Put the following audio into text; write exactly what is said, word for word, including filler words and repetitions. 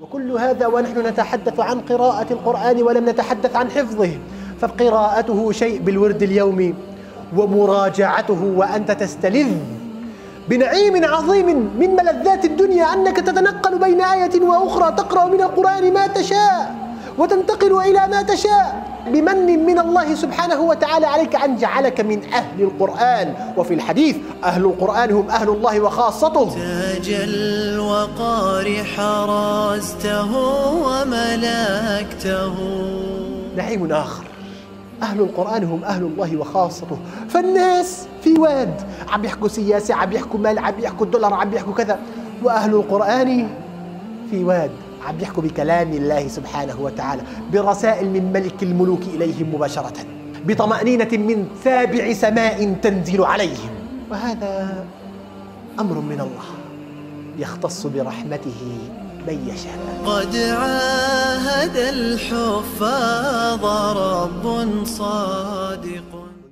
وكل هذا ونحن نتحدث عن قراءة القرآن ولم نتحدث عن حفظه، فقراءته شيء بالورد اليومي، ومراجعته وأنت تستلذ بنعيم عظيم من ملذات الدنيا، أنك تتنقل بين آية وأخرى، تقرأ من القرآن ما تشاء وتنتقل إلى ما تشاء بمن من الله سبحانه وتعالى عليك أن جعلك من أهل القرآن. وفي الحديث أهل القرآن هم أهل الله وخاصته. تاج الوقار حرزته وملكته. نعيم آخر، أهل القرآن هم أهل الله وخاصته. فالناس في واد عم يحكوا سياسة، عم يحكوا مال، عم يحكوا الدولار، عم يحكوا كذا، وأهل القرآن في واد عم يحكوا بكلام الله سبحانه وتعالى، برسائل من ملك الملوك إليهم مباشرة، بطمأنينة من سابع سماء تنزل عليهم. وهذا أمر من الله يختص برحمته من يشاء. قد عاهد الحفاظ رب صادق.